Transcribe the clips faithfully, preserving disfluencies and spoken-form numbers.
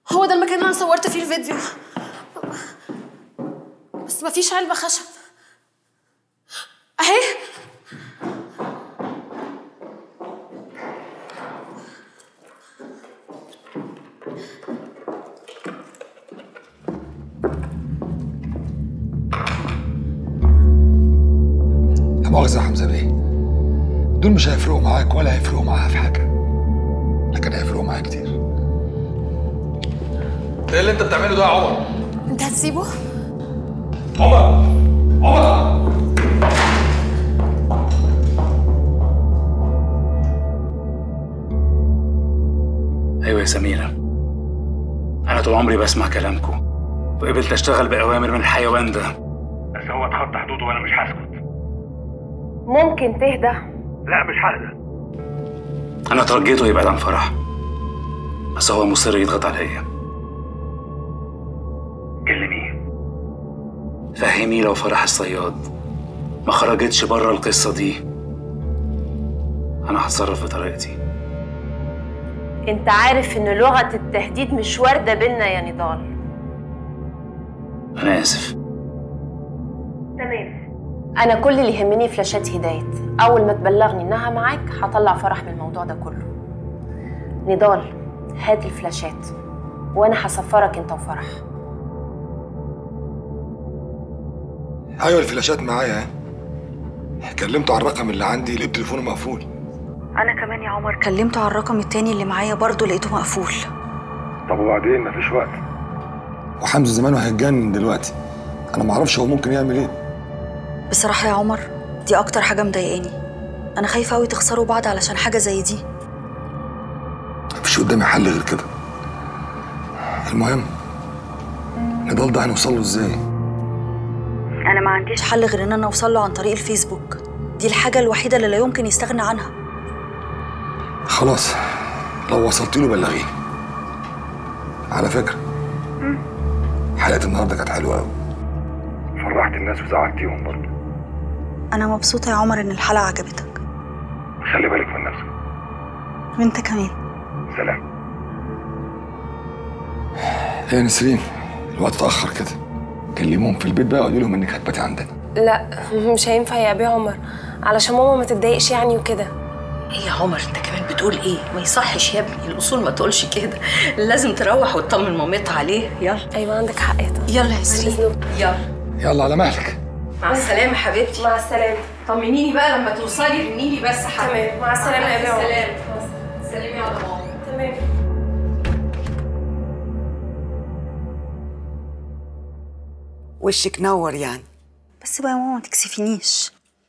هو ده المكان اللي انا صورت فيه الفيديو، بس مفيش علبة خشب اهي. لا مؤاخذة يا حمزة بيه، دول مش هيفرقوا معاك ولا هيفرقوا معاها في حاجة، لكن هيفرقوا معايا كتير. ايه اللي انت بتعمله ده يا عمر؟ انت هتسيبه؟ عمر عمر ايوه يا سميرة، انا طول عمري بسمع كلامكم وقبلت اشتغل باوامر من الحيوان ده، بس هو اتخطى حدوده وانا مش هسكت. ممكن تهدى؟ لا مش ههدى. انا ترجيته يبعد عن فرح، بس هو مصر يضغط عليا. كلميه فهميه لو فرح الصياد ما خرجتش بره القصه دي انا هتصرف بطريقتي. انت عارف ان لغة التهديد مش واردة بينا يا نضال. انا اسف. تمام. انا كل اللي يهمني فلاشات هداية، اول ما تبلغني انها معاك هطلع فرح من الموضوع ده كله. نضال هات الفلاشات وانا هسفرك انت وفرح. ايوه الفلاشات معايا اهي، كلمته على الرقم اللي عندي لقيت تليفونه مقفول. انا كمان يا عمر كلمته على الرقم التاني اللي معايا برضه لقيته مقفول. طب وبعدين؟ مفيش وقت، وحمزة زمانه هيتجنن دلوقتي، انا معرفش هو ممكن يعمل ايه. بصراحة يا عمر دي اكتر حاجة مضايقاني، انا خايفة اوي تخسروا بعض علشان حاجة زي دي. مفيش قدامي حل غير كده. المهم نضال ده هنوصل له ازاي؟ انا ما عنديش حل غير ان انا اوصل له عن طريق الفيسبوك، دي الحاجة الوحيدة اللي لا يمكن يستغنى عنها. خلاص لو وصلت له بلغيني. على فكرة حلقة النهارده كانت حلوة قوي، فرحت الناس وزعلتيهم برضه. انا مبسوطة يا عمر ان الحلقة عجبتك. خلي بالك من نفسك. وانت كمان. سلام. يا نسرين الوقت اتأخر كده، كلموهم في البيت بقى وقولي لهم انك هتباتي عندنا. لا مش هينفع يا ابي عمر، علشان ماما ما تتضايقش يعني وكده. ايه يا عمر انت كمان بتقول ايه؟ ما يصحش يا ابني، الاصول ما تقولش كده، لازم تروح وتطمن مامتها عليه. يلا. ايوه عندك حق يا طنط. يلا يا سليم يلا. يلا على مهلك. مع السلامة حبيبتي. مع السلامة. طمنيني بقى لما توصلي رنيلي بس حبيبتي. تمام. مع السلامة يا ابي عمر. سلام. سلمي على ماما. تمام. وشك نور يعني. بس بقى يا ماما ما تكسفينيش،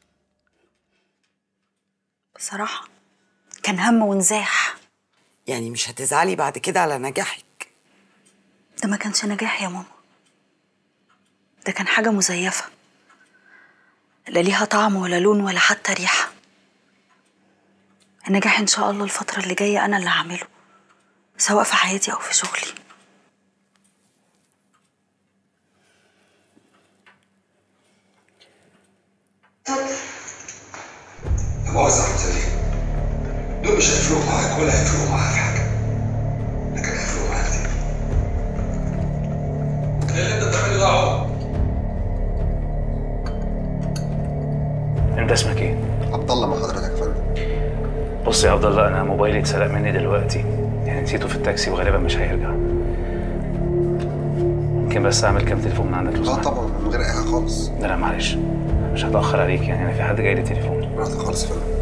بصراحة كان هم ونزاح. يعني مش هتزعلي بعد كده على نجاحك؟ ده ما كانش نجاح يا ماما، ده كان حاجة مزيفة لا ليها طعم ولا لون ولا حتى ريحة. النجاح إن شاء الله الفترة اللي جاية أنا اللي هعمله، سواء في حياتي أو في شغلي. لا مؤاخذة يا حمزة بيه، دول مش هيفرقوا معاك ولا هيفرقوا معاها في حاجة، لكن هيفرقوا معايا كتير. ايه اللي انت بتعمله ده يا عمر؟ انت اسمك ايه؟ عبد الله. مع حضرتك يا فندم؟ بص يا عبد الله، انا موبايلي اتسرق مني دلوقتي، يعني نسيته في التاكسي وغالبا مش هيرجع. ممكن بس اعمل كام تليفون من عندك لو لا سمحت؟ طبعا من غير اي حاجة خالص. لا لا معلش مش هتأخر عليك، يعني انا في حد جاي لي تليفون. براحتك خالص يا فندم.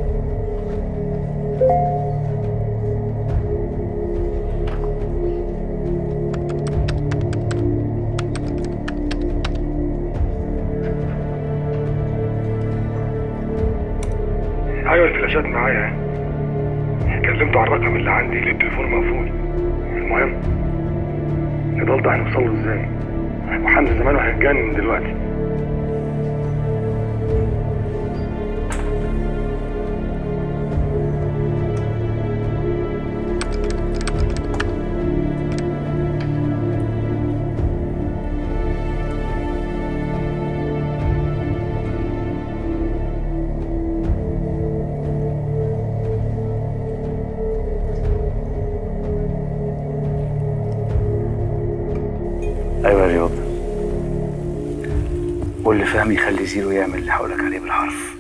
ايوه الفلاشات معايا، كلمته على الرقم اللي عندي لقيت تليفونه مقفول. المهم نضال ده هنوصل له ازاي؟ وحمزة زمانه هيتجنن دلوقتي. ايوه يا رياض، واللي فاهم يخلي زيرو يعمل اللي هقولك عليه بالحرف.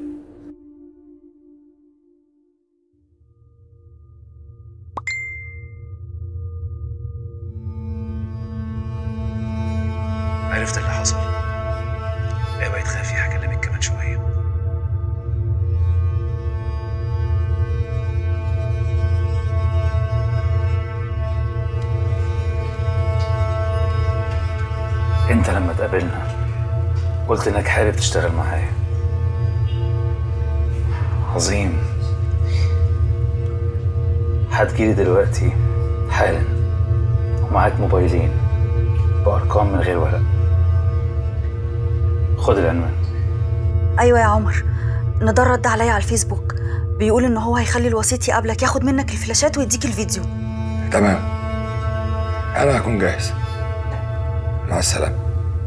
عرفت اللي حصل. اوعي تخافي، هكلمك كمان شويه. انت لما اتقابلنا قلت انك حابب تشتغل معايا. عظيم. هتجيلي دلوقتي حالا ومعاك موبايلين بارقام من غير ورق. خد العنوان. ايوه يا عمر، نضال رد عليا على الفيسبوك بيقول ان هو هيخلي الوسيط يقابلك ياخد منك الفلاشات ويديك الفيديو. تمام، انا هكون جاهز. مع السلامه.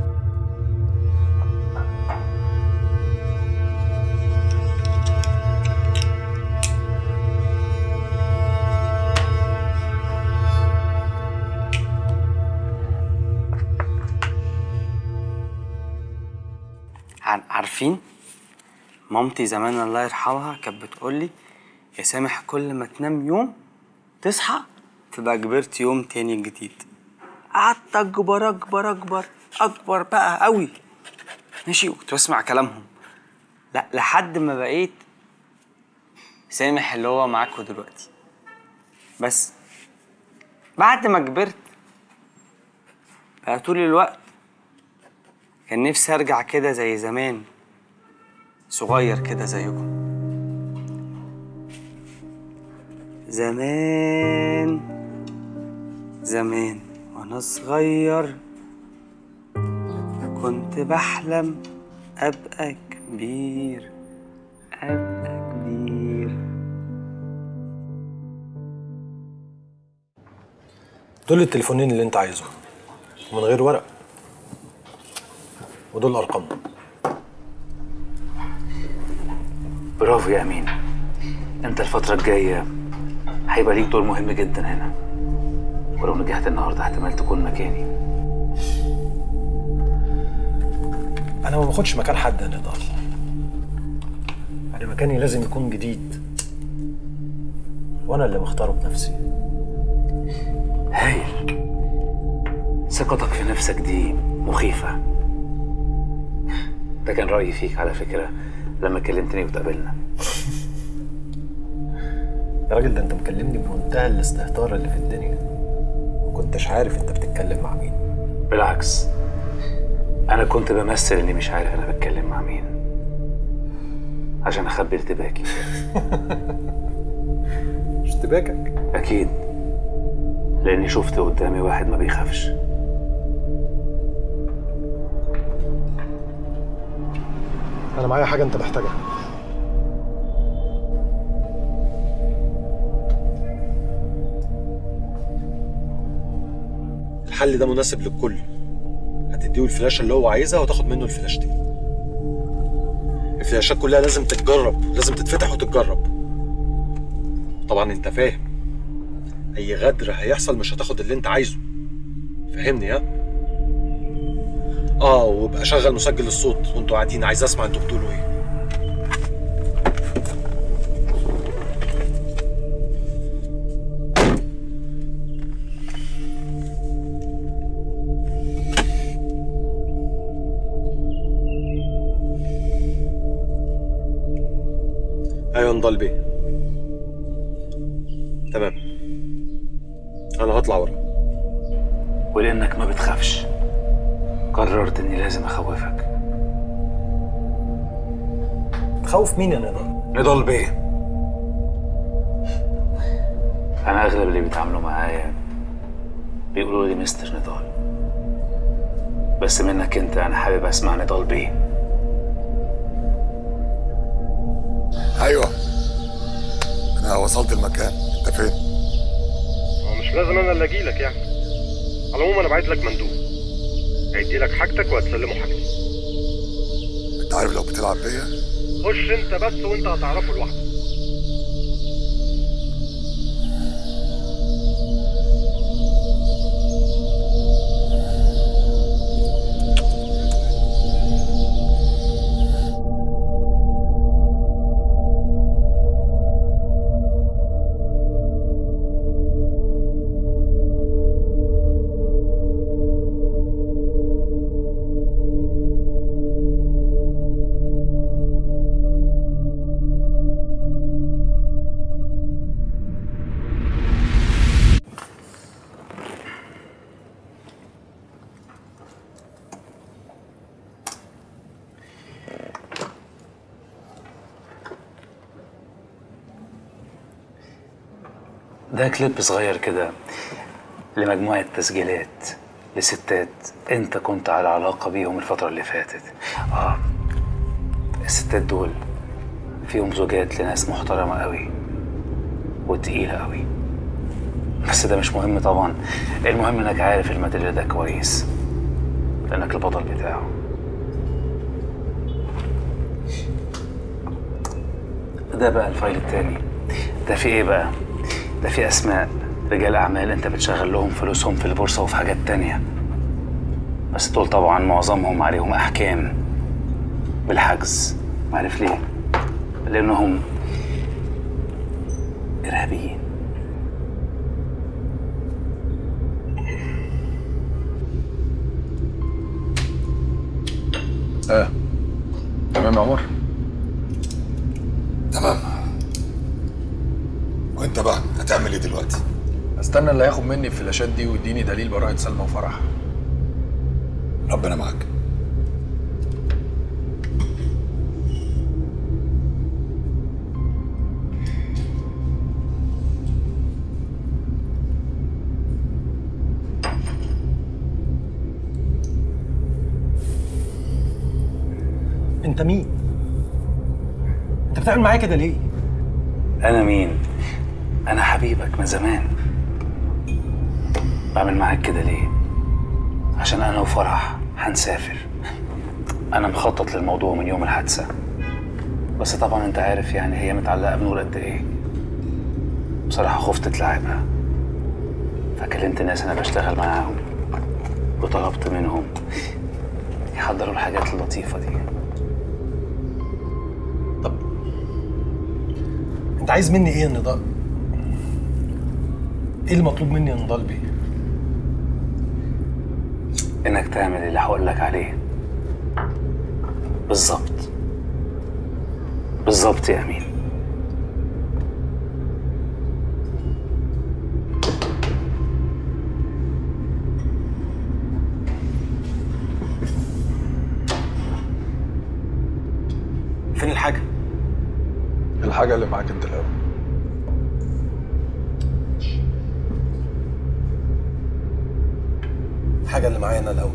عارفين مامتي زمان الله يرحمها كانت بتقولي يا سامح كل ما تنام يوم تصحى تبقى كبرت يوم تاني جديد. قعدت اكبر اكبر اكبر اكبر بقى قوي ماشي، وكنت بسمع كلامهم لا لحد ما بقيت سامح اللي هو معاكوا دلوقتي. بس بعد ما كبرت بقى طول الوقت كان نفسي ارجع كده زي زمان، صغير كده زيكم. زمان زمان وانا صغير كنت بحلم ابقى كبير ابقى كبير. دول التليفونين اللي انت عايزهم من غير ورق، ودول ارقامهم. برافو يا امين، انت الفترة الجاية هيبقى ليك دور مهم جدا هنا، ولو نجحت النهارده احتمال تكون مكاني. انا ما باخدش مكان حد يا نضال. انا مكاني لازم يكون جديد، وانا اللي مختاره بنفسي. هايل. ثقتك في نفسك دي مخيفة. ده كان رأيي فيك على فكرة لما كلمتني وتقابلنا. يا راجل ده انت مكلمني بمنتهى الاستهتار اللي في الدنيا، وكنتش عارف انت بتتكلم مع مين. بالعكس، انا كنت بمثل اني مش عارف انا بتكلم مع مين عشان اخبي ارتباكي. ارتباكك؟ اكيد، لاني شفت قدامي واحد ما بيخافش. انا معايا حاجه انت محتاجها. الحل ده مناسب للكل. هتديه الفلاشه اللي هو عايزها وتاخد منه الفلاشتين. الفلاشات كلها لازم تتجرب، لازم تتفتح وتتجرب. طبعا انت فاهم، اي غدر هيحصل مش هتاخد اللي انت عايزه. فهمني ها؟ اه، وابقى شغل مسجل الصوت وانتوا قاعدين، عايز اسمع انتوا بتقولوا ايه. ايوه نضال بيه. تمام، انا هطلع ورا. ولانك ما بتخافش قررت اني لازم اخوفك. تخوف مين يا نضال؟ نضال بيه. انا اغلب اللي بيتعاملوا معايا بيقولوا لي مستر نضال، بس منك انت انا حابب اسمع نضال بيه. ايوه انا وصلت المكان، انت فين؟ هو مش لازم انا اللي اجيلك يعني. على العموم انا بعت لك مندوب هيدي لك حاجتك وهتسلمه حاجتك. انت عارف لو بتلعب بيا خش انت بس وانت هتعرفه لوحدك. ده كليب صغير كده لمجموعة تسجيلات لستات انت كنت على علاقة بيهم الفترة اللي فاتت. اه الستات دول فيهم زوجات لناس محترمة قوي وتقيلة قوي، بس ده مش مهم طبعا. المهم انك عارف الماتيريال ده كويس لانك البطل بتاعه. ده بقى الفايل التاني، ده في ايه بقى؟ ده في اسماء رجال اعمال انت بتشغل لهم فلوسهم في البورصه وفي حاجات تانية، بس دول طبعا معظمهم عليهم احكام بالحجز. عارف ليه؟ لانهم ارهابيين. اه تمام يا عمر. تمام. وانت بقى هتعمل ايه دلوقتي؟ استنى اللي هياخد مني الفلاشات دي ويديني دليل براءة سلمى وفرح. ربنا معاك. انت مين؟ انت بتعمل معايا كده ليه؟ انا مين؟ انا حبيبك من زمان. بعمل معاك كده ليه؟ عشان انا وفرح هنسافر. انا مخطط للموضوع من يوم الحادثه، بس طبعا انت عارف يعني هي متعلقه بنور قد ايه. بصراحه خفت اتلعبها، فكلمت ناس انا بشتغل معاهم وطلبت منهم يحضروا الحاجات اللطيفه دي. انت عايز مني ايه يا نضال؟ ايه اللي مطلوب مني يا نضال بيه؟ انك تعمل اللي هقول لك عليه بالظبط بالظبط يا امين. فين الحاجه؟ الحاجه اللي معاك انت الاول. الحاجه اللي معايا انا الاول.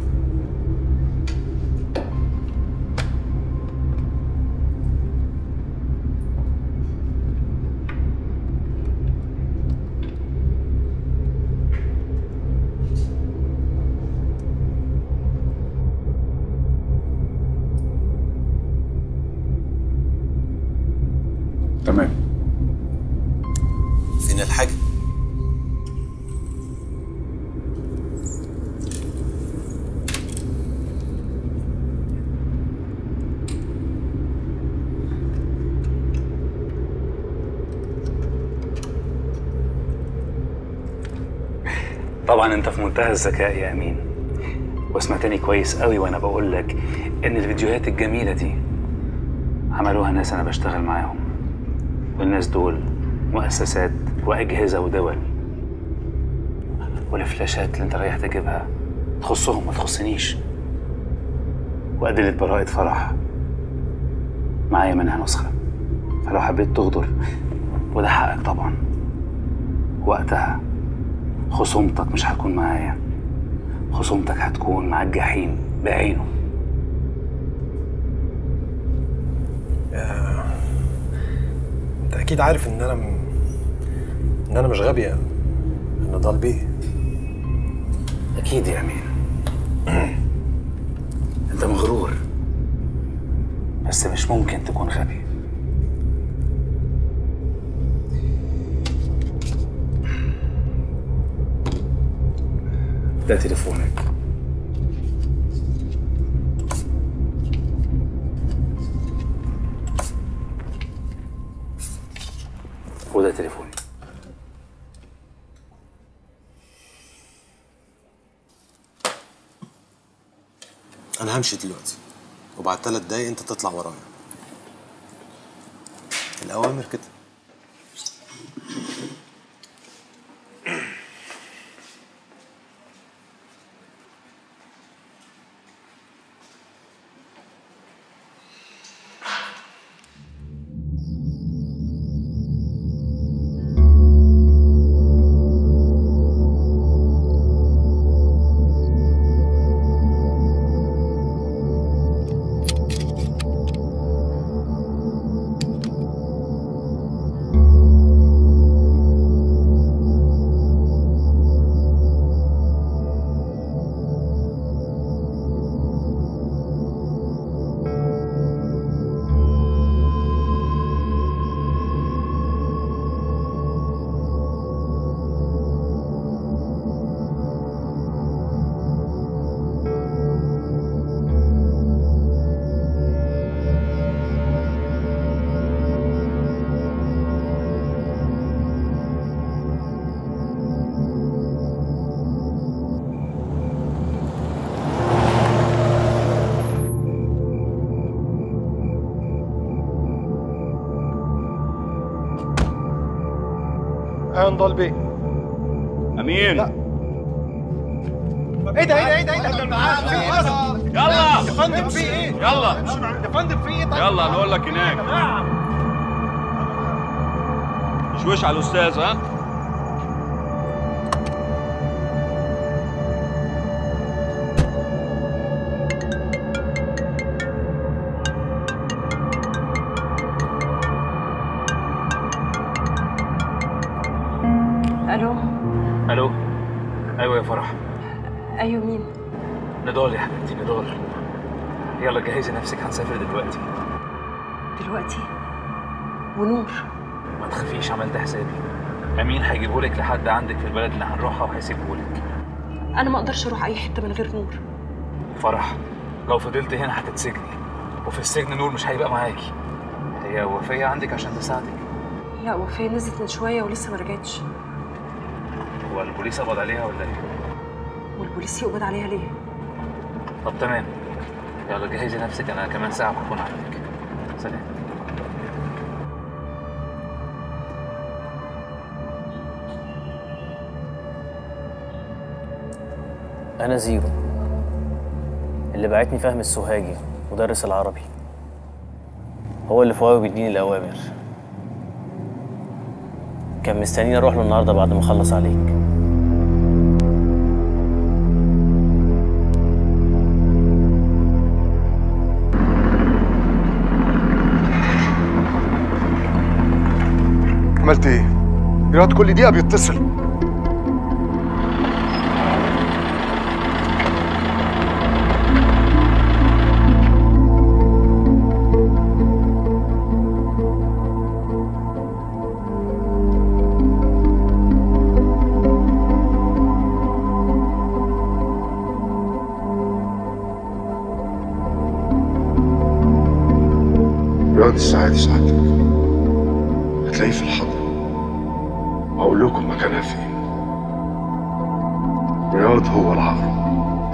تمام. فين الحاجة؟ طبعا انت في منتهى الذكاء يا امين، وسمعتني كويس قوي وانا بقول لك ان الفيديوهات الجميله دي عملوها ناس انا بشتغل معاهم، والناس دول مؤسسات واجهزه ودول، والفلاشات اللي انت رايح تجيبها تخصهم ما تخصنيش. وادله براءه فرح معايا منها نسخه، فلو حبيت تغدر وده حقك طبعا، وقتها خصومتك مش هتكون معايا، خصومتك هتكون مع الجحيم بعينه. يا... انت اكيد عارف ان انا م... ان انا مش غبي يا نضال بيه. اكيد يا امين. انت مغرور بس مش ممكن تكون غبي. ده تليفونك. وده تليفوني. أنا همشي دلوقتي وبعد ثلاث دقايق أنت تطلع ورايا. الأوامر كده. نضال بيه. امين. لا ايه ده ايه ده ايه ده ايه ده في ايه؟ يلا يا فندم في ايه؟ يلا يا فندم في ايه؟ طيب يلا نقول لك هناك. شويش على الاستاذ. ها الو. الو. ايوه يا فرح. ايوه مين؟ نضال يا حبيبتي، نضال. يلا جهزي نفسك، هنسافر دلوقتي. دلوقتي؟ ونور؟ ما تخافيش، عملت حسابي. امين هيجيبهولك لحد عندك في البلد اللي هنروحها وهيسيبهولك. انا ما اقدرش اروح اي حته من غير نور. فرح، لو فضلت هنا هتتسجني، وفي السجن نور مش هيبقى معاكي. هي وفيه عندك عشان تساعدك. لا وفيه نزلت من شويه ولسه ما رجعتش. هو البوليس قبض عليها ولا ايه؟ والبوليس يقبض عليها ليه؟ طب تمام، يلا جهزي نفسك، انا كمان ساعه هكون عندك. سلام. انا زيرو، اللي بعتني فهمي السوهاجي مدرس العربي، هو اللي فوقي بيديني الاوامر. كان مستنيني اروح له النهارده بعد ما اخلص عليك. عملت ايه؟ يقعد كل دقيقة بيتصل. رياض السعادي سعادتك هتلاقيه في الحضر، وأقول لكم مكانها فين. رياض هو العقرب.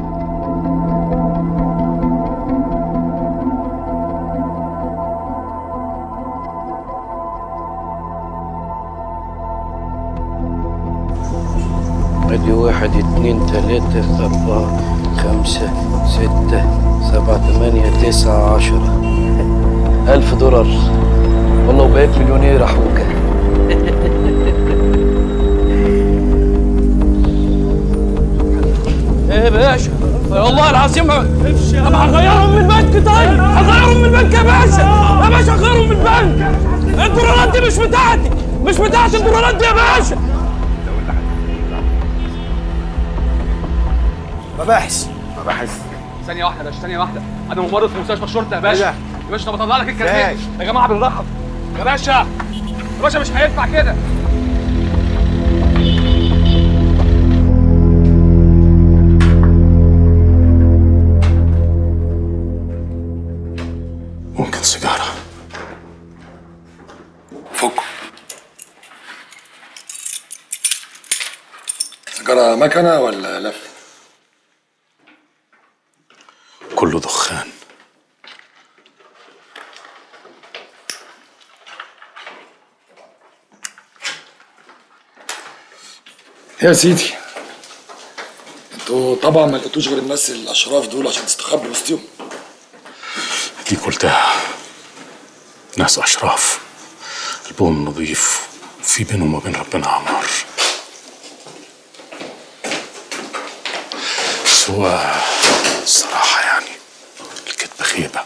ادي واحد اتنين تلاتة أربعة خمسة ستة سبعة تمانية تسعة عشرة ألف دولار. والله وبقيت مليونير أحوكة. ايه يا باشا؟ والله العظيم طب هغيرهم من البنك. طيب هغيرهم من البنك يا باشا. يا باشا هغيرهم من البنك. الدولارات دي مش بتاعتي، مش بتاعتي الدولارات دي يا باشا. مباحث مباحث ثانية واحدة يا باشا، ثانية واحدة. أنا ممرض في مستشفى الشرطة يا باشا. إيه ده؟ يا باشا طب أطلع لك الكارنيه. يا جماعة بالراحة. يا باشا يا باشا مش هينفع كده. ممكن سيجارة؟ فك سيجارة مكنة ولا لف؟ كله دخان. يا سيدي انتوا طبعا ما لقيتوش غير الناس الاشراف دول عشان تستخبوا وسطهم. دي قلتها، ناس اشراف قلبهم نظيف، في بينهم وبين ربنا عمار. بس هو الصراحة يعني الكذب خيبة.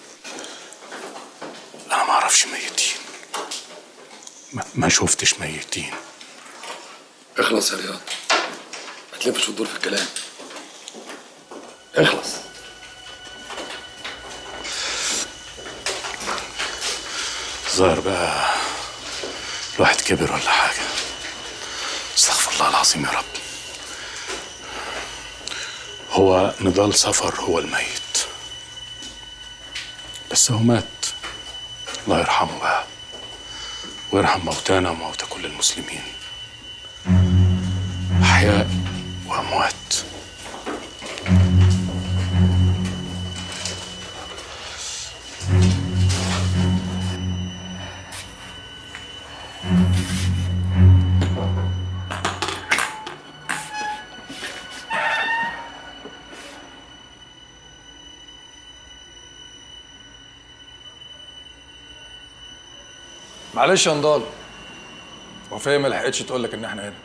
أنا ما أعرفش ميتين، ما, ما شفتش ميتين. اخلص يا رياض، ما تلفش وتدور في الكلام. اخلص. ظاهر بقى الواحد كبر ولا حاجة. استغفر الله العظيم يا رب. هو نضال سفر هو الميت، بس هو مات. الله يرحمه بقى ويرحم موتانا وموتى كل المسلمين، أحياء وأموات. معلش يا نضال، وفيه ما لحقتش تقول لك ان احنا هنا.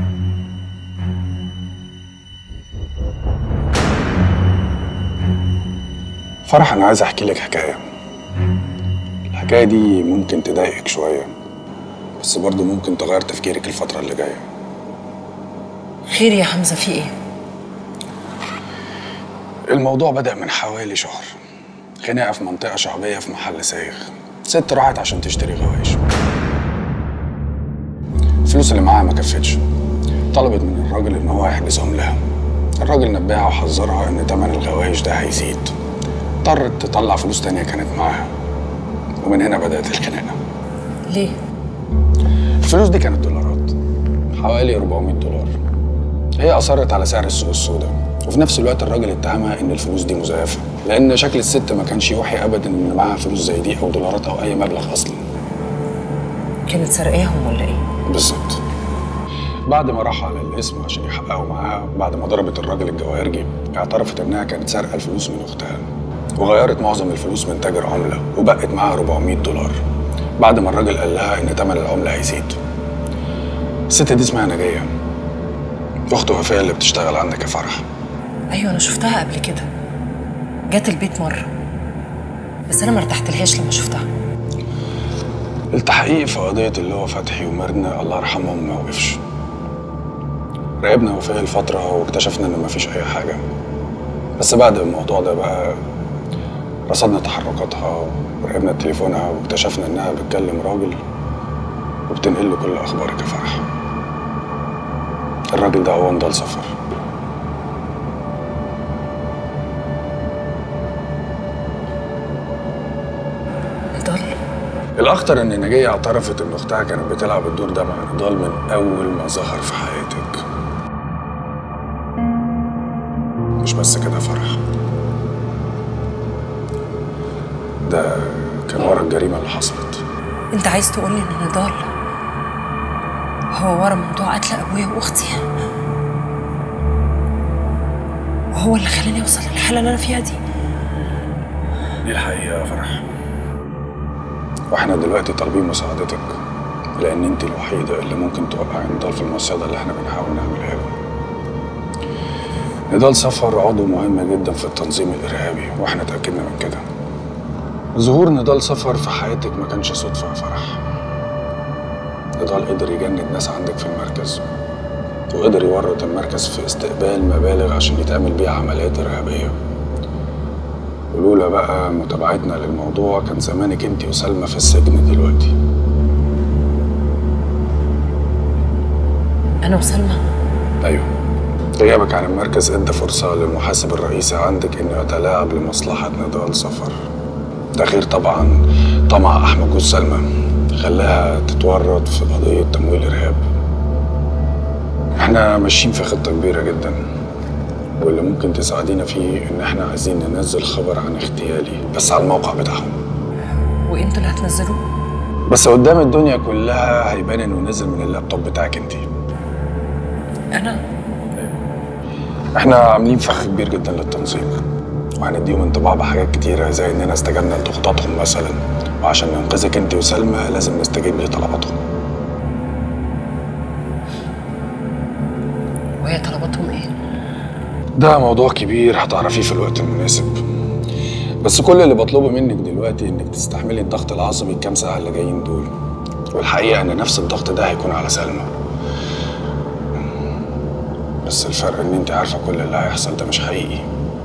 فرح، انا عايز احكي لك حكايه. الحكايه دي ممكن تضايقك شويه، بس برضه ممكن تغير تفكيرك الفتره اللي جايه. خير يا حمزه، في ايه؟ الموضوع بدأ من حوالي شهر. خناقه في منطقه شعبيه في محل سايغ. ست راحت عشان تشتري غوايش. الفلوس اللي معاها ما كفتش. طلبت من الراجل ان هو يحجزهم لها. الراجل نبهها وحذرها ان تمن الغوايش ده هيزيد. اضطرت تطلع فلوس تانية كانت معاها، ومن هنا بدأت الخناقة. ليه؟ الفلوس دي كانت دولارات، حوالي أربعمية دولار. هي أصرت على سعر السوق السوداء، وفي نفس الوقت الراجل اتهمها إن الفلوس دي مزيفة، لأن شكل الست ما كانش يوحي أبدا إن معاها فلوس زي دي أو دولارات أو أي مبلغ أصلا. كانت سرقاهم ولا إيه؟ بالظبط. بعد ما راحوا على القسم عشان يحققوا معاها، بعد ما ضربت الراجل الجواهرجي، اعترفت إنها كانت سارقة الفلوس من أختها، وغيرت معظم الفلوس من تاجر عملة، وبقت معاها أربعمية دولار بعد ما الراجل قال لها إن تمن العملة هيزيد. الست دي اسمها نجية، أخت وفاء اللي بتشتغل عندك يا فرح. أيوة أنا شفتها قبل كده، جت البيت مرة، بس أنا ما ارتحتلهاش لما شفتها. التحقيق في قضية اللي هو فتحي وميرنا الله يرحمهم ما وقفش. راقبنا وفاء الفترة واكتشفنا إن مفيش أي حاجة، بس بعد الموضوع ده بقى رصدنا تحركاتها وراقبنا تليفونها واكتشفنا انها بتكلم راجل وبتنقل له كل اخبارك يا فرح. الراجل ده هو نضال سفر. نضال؟ الاخطر ان نجية اعترفت ان اختها كانت بتلعب الدور ده مع نضال من اول ما ظهر في حياتك. مش بس كده يا فرح، ده كان ورا الجريمة اللي حصلت. انت عايز تقولي ان نضال هو ورا موضوع قتل ابويا واختي، وهو اللي خلاني اوصل للحالة اللي انا فيها دي؟ دي الحقيقة يا فرح، واحنا دلوقتي طالبين مساعدتك، لان انت الوحيدة اللي ممكن توقعي نضال في المصيدة اللي احنا بنحاول نعملها له. نضال سفر عضو مهم جدا في التنظيم الارهابي، واحنا اتأكدنا من كده. ظهور نضال سفر في حياتك ما كانش صدفة يا فرح. نضال قدر يجند ناس عندك في المركز، وقدر يورط المركز في استقبال مبالغ عشان يتعمل بيها عمليات إرهابية. ولولا بقى متابعتنا للموضوع كان زمانك انت وسلمى في السجن دلوقتي. أنا وسلمى؟ أيوه. غيابك عن المركز ادى فرصة للمحاسب الرئيسي عندك إنه يتلاعب لمصلحة نضال سفر. ده غير طبعا طمع احمد جوز سلمى خلاها تتورط في قضيه تمويل ارهاب. احنا ماشيين في خطه كبيره جدا، واللي ممكن تساعدينا فيه ان احنا عايزين ننزل خبر عن اغتيالي بس على الموقع بتاعهم. وانتوا اللي هتنزلوه؟ بس قدام الدنيا كلها هيبان انه نزل من اللابتوب بتاعك انت. انا؟ احنا عاملين فخ كبير جدا للتنظيم، وهنديهم انطباع بحاجات كتيرة زي اننا استجبنا لضغوطاتهم مثلا، وعشان ننقذك انت وسلمى لازم نستجيب لطلباتهم. وهي طلباتهم ايه؟ ده موضوع كبير هتعرفيه في الوقت المناسب، بس كل اللي بطلبه منك دلوقتي انك تستحملي الضغط العصبي الكام ساعة اللي جايين دول، والحقيقة ان نفس الضغط ده هيكون على سلمى. بس الفرق ان انت عارفة كل اللي هيحصل ده مش حقيقي.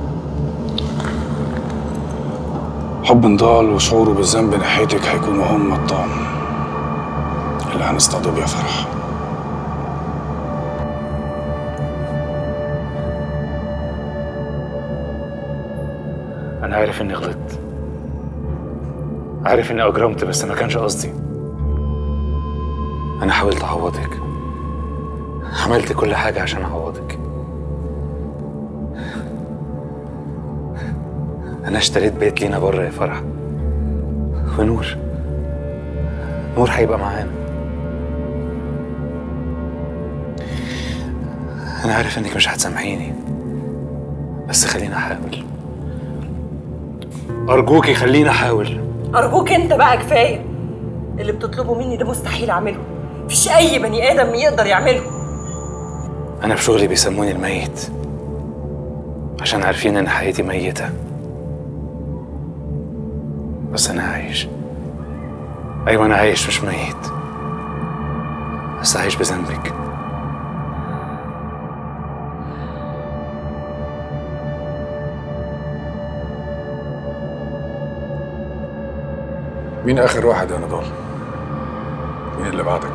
حب نضال وشعوره بالذنب ناحيتك هيكونوا هم الطعم اللي هنصطادوا بيه يا فرح. أنا عارف إني غلطت، عارف إني أجرمت، بس ما كانش قصدي. أنا حاولت أعوضك، عملت كل حاجة عشان أعوضك. أنا اشتريت بيت لينا بره يا فرح، ونور نور هيبقى معانا. أنا عارف إنك مش هتسامحيني، بس خليني أحاول. أرجوكي خليني أحاول. أرجوك أنت بقى كفاية. اللي بتطلبه مني ده مستحيل اعمله. مفيش اي بني ادم يقدر يعمله. انا في شغلي بيسموني الميت عشان عارفين ان حياتي ميتة، بس انا عايش. ايوه انا عايش مش ميت، بس عايش بذنبك. مين اخر واحد يا نضال؟ مين اللي بعدك؟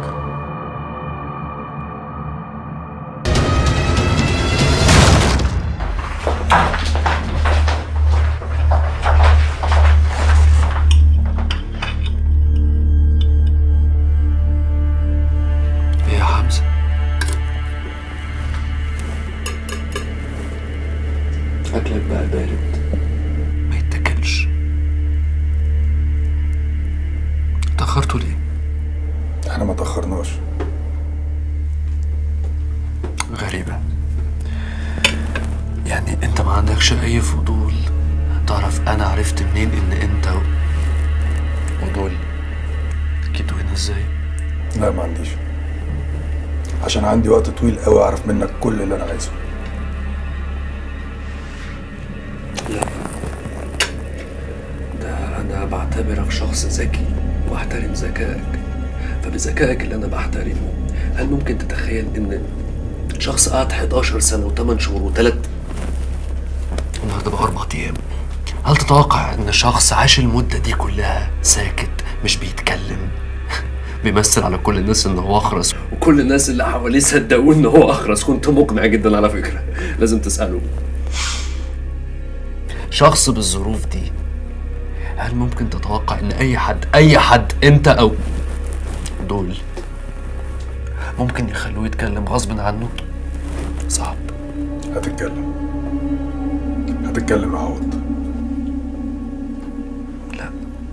ايه يا حمزة؟ اكلك بقى بارد، ما يتاكلش. اتأخرتوا ليه؟ احنا ما تأخرناش. غريبة. يعني انت ما عندكش اي فضول تعرف انا عرفت منين ان انت و... ودول جيتوا هنا ازاي؟ لا ما عنديش، عشان عندي وقت طويل قوي اعرف منك كل اللي انا عايزه. لا، ده انا بعتبرك شخص ذكي واحترم ذكائك، فبذكائك اللي انا بحترمه هل ممكن تتخيل ان شخص قعد حداشر سنة وثمان شهور وثلاث النهارده بقى اربع ايام، هل تتوقع ان شخص عاش المدة دي كلها ساكت مش بيتكلم بيمثل على كل الناس ان هو اخرس، وكل الناس اللي حواليه صدقوه ان هو اخرس؟ كنت مقنع جدا على فكرة، لازم تسأله. شخص بالظروف دي هل ممكن تتوقع ان اي حد اي حد انت او دول ممكن يخلوه يتكلم غصب عنه؟ صعب. هتتكلم هتتكلم يا عوض. لا،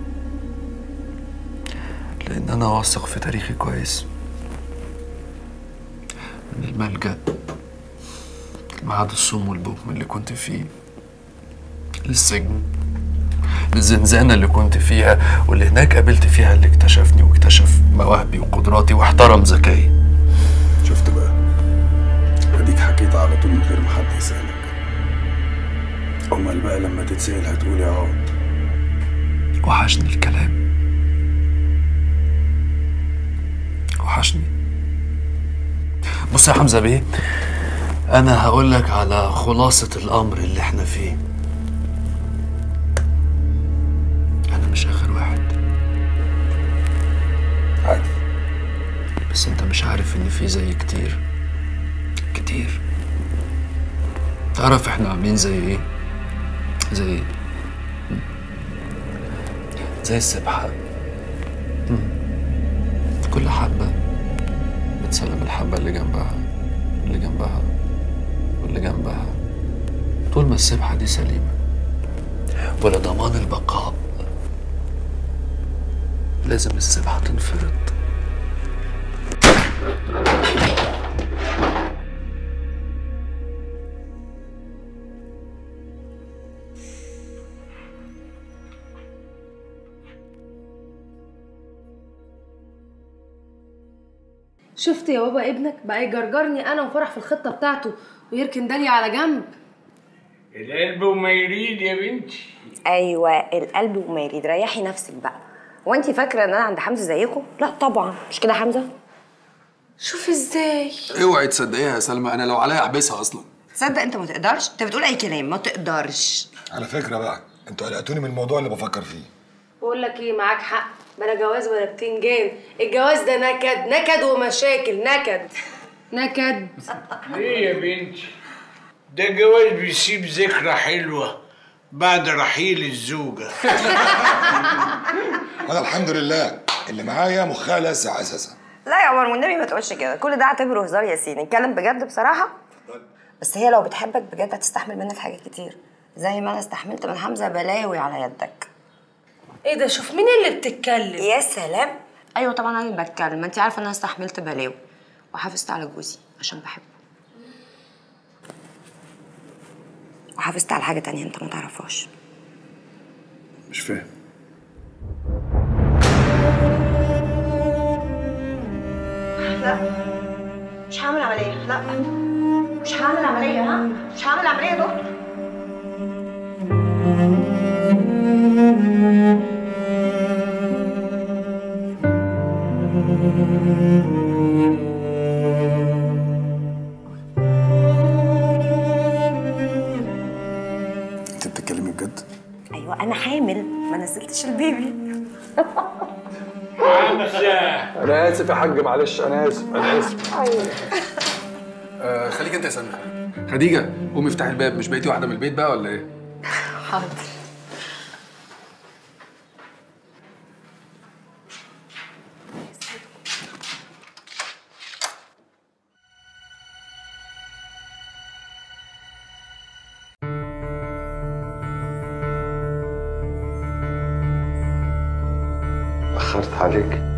لان انا واثق في تاريخي كويس. من الملجأ لمعهد الصم والبكم اللي كنت فيه، للسجن، للزنزانة اللي كنت فيها، واللي هناك قابلت فيها اللي اكتشفني واكتشف مواهبي وقدراتي واحترم ذكائي. شفت بقى؟ اديك حكيت على طول من غير ما حد يسألك. امال بقى لما تتسأل هتقول يا عوض. وحشني الكلام، وحشني. بص يا حمزة بيه، انا هقول لك على خلاصة الامر اللي احنا فيه. انا مش اخر واحد، عارف، بس انت مش عارف ان في زي كتير كتير. تعرف احنا عاملين زي ايه؟ زي زي السبحة. كل حبة بتسلم الحبة اللي جنبها اللي جنبها واللي جنبها، طول ما السبحة دي سليمة ولضمان البقاء لازم السبحة تنفرد. شفت يا بابا ابنك بقى يجرجرني انا وفرح في الخطه بتاعته ويركن داليا على جنب. القلب وما يريد يا بنتي. ايوه القلب وما يريد. ريحي نفسك بقى. هو انت فاكره ان انا عند حمزه زيكم؟ لا طبعا، مش كده حمزه؟ شوف ازاي. اوعي تصدقيها يا سلمى، انا لو عليا احبسها اصلا. تصدق انت ما تقدرش؟ انت بتقول اي كلام، ما تقدرش. على فكره بقى انتوا قلقتوني من الموضوع اللي بفكر فيه. بقول لك ايه، معاك حق، بلا جواز ولا بتنجان. الجواز ده نكد نكد ومشاكل. نكد نكد. ليه يا بنتي؟ ده جواز بيسيب ذكرى حلوه بعد رحيل الزوجه. انا الحمد لله اللي معايا مخها لاسع اساسا. لا يا عمر والنبي ما تقولش كده، كل ده اعتبره هزار يا سيدي. نتكلم بجد بصراحه. بس هي لو بتحبك بجد هتستحمل منك حاجات كتير، زي ما انا استحملت من حمزه بلاوي على يدك. ايه ده؟ شوف مين اللي بتتكلم. يا سلام. ايوه طبعا انا اللي بتكلم، ما انت عارفه ان انا استحملت بلاوي وحافظت على جوزي عشان بحبه، وحافظت على حاجه تانية انت ما تعرفهاش. مش فاهم. لا مش هعمل عمليه، لا مش هعمل عمليه، ها مش هعمل عمليه يا دكتور. انت بتتكلمي بجد؟ ايوه انا حامل، ما نزلتش البيبي. انا اسف يا حاج، معلش انا اسف انا اسف. ايوه آه خليك انت يا سامي. خديجه قومي افتحي الباب، مش بقيتي واحده من البيت بقى ولا ايه؟ حاضر. أخرت عليك.